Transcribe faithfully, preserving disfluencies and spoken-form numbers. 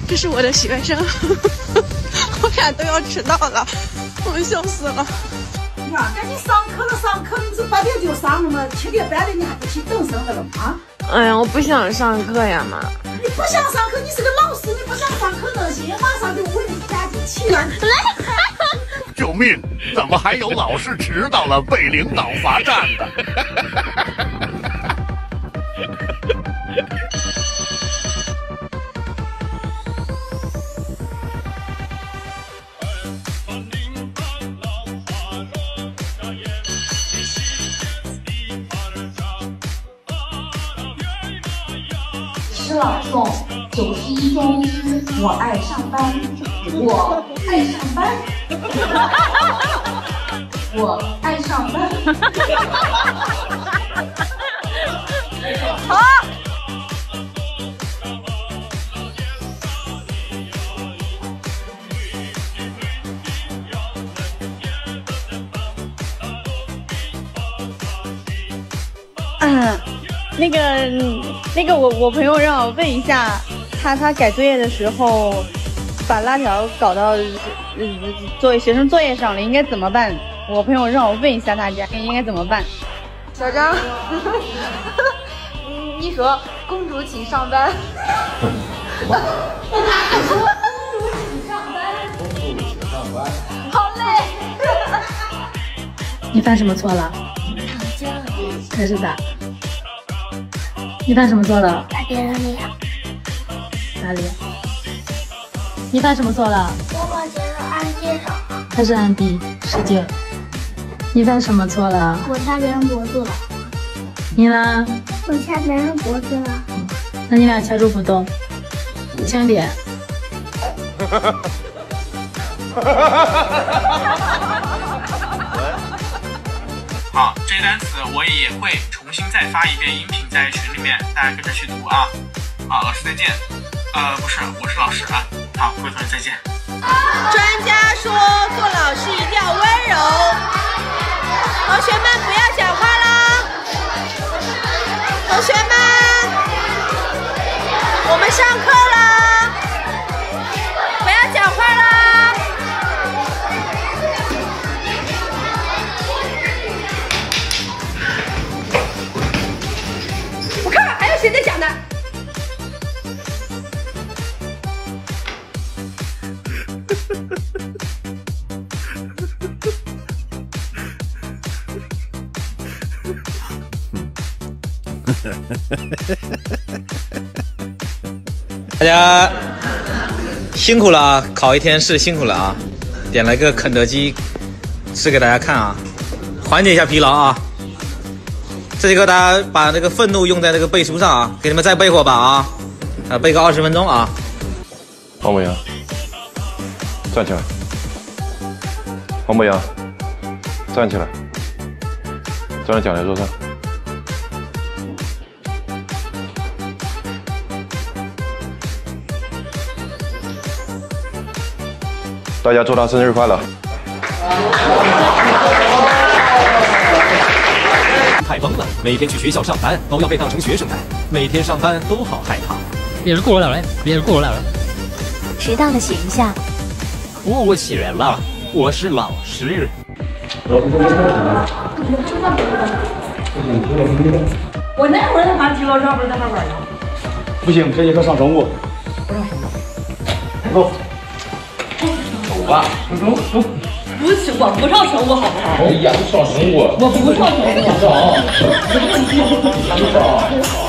这是我的学生，我俩都要迟到了，我笑死了。 呀，赶紧上课了，上课你是八点就上了吗？七点半的你还不去等生的了吗？ 哎呀，我不想上课呀妈。 你不想上课，你是个老师，你不想上课那行，马上就问你赶紧起来。 救命！怎么还有老师迟到了被领导罚站的？ 师老送九十一中，我爱上班，我爱上班，我爱上班。 好。 嗯，那个，那个我，我朋友让我问一下，他他改作业的时候，把拉条搞到呃作业学生作业上了，应该怎么办？我朋友让我问一下大家，应该怎么办？ 小张，你说公主请上班。 什么？ 公主请上班。 公主请上班。 好累。 你犯什么错了？开始打。你犯什么错了？ 打别人脸。 哪里？你犯什么错了？ 我把别人按肩上。 开始按 B 十九。你犯什么错了？ 我掐别人脖子了。 你呢？ 我掐别人脖子了。 那你俩掐住不动，轻点。 好，这单词我也会重新再发一遍音频在群里面，大家跟着去读啊。好，老师再见。呃，不是，我是老师啊。好，各位同学再见。 专家说做老师一定要温柔。同学们不要讲话啦！同学们，我们上课啦！不要讲话啦！我看看还有谁在讲呢？ 大家辛苦了啊！考一天试辛苦了啊！点了个肯德基吃给大家看啊，缓解一下疲劳啊。这节课大家把那个愤怒用在那个背书上啊，给你们再背会儿吧啊，啊背个二十分钟啊。 黄博洋，站起来。黄博洋，站起来，站在讲台桌上。大家祝他生日快乐！ 太疯了，每天去学校上班都要被当成学生看，每天上班都好害怕。 别人过来了，别人过来了。 迟到的写一下。 不我起人了，我是老师。 我那会儿他妈提老师不是在那玩呢。 不行，这节课上生物。不上生物。走。走吧，走走。 不是，我不上生物好不好？ 哎呀，上生物。 我不上生物。 上。上。